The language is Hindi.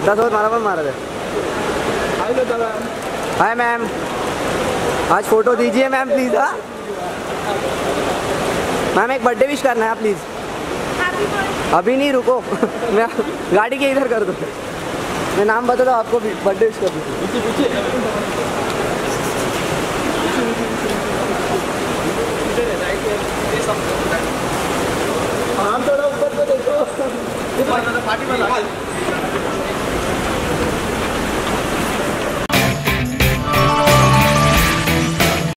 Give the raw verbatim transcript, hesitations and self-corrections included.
बद्दासोबत मला पण मारत आहे. हाय मैम, आज फोटो दीजिए मैम प्लीज़. हाँ मैम एक बर्थडे विश करना है प्लीज़. अभी नहीं, रुको. मैं गाड़ी के इधर कर दो. मैं नाम बता दो आपको, बर्थडे विश कर दूँ. हाँ थोड़ा ऊपर को देखो. पार्टी में